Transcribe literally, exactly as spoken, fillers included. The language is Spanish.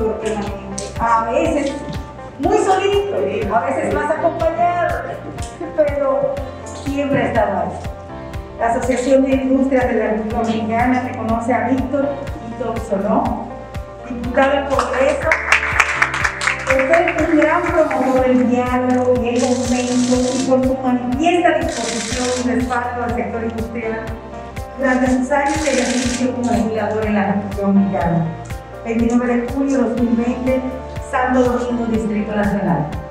colaborador permanente, a veces muy solito, a veces más acompañado, pero siempre ha estado ahí. La Asociación de Industrias de la República Dominicana reconoce a Víctor Víctor Solón, diputado al Congreso, por ser un gran promotor del diálogo y el consenso y por su manifiesta disposición y respaldo al sector industrial durante sus años de ejercicio como legislador en la República Dominicana. veintinueve de julio de dos mil veinte, Santo Domingo, Distrito Nacional.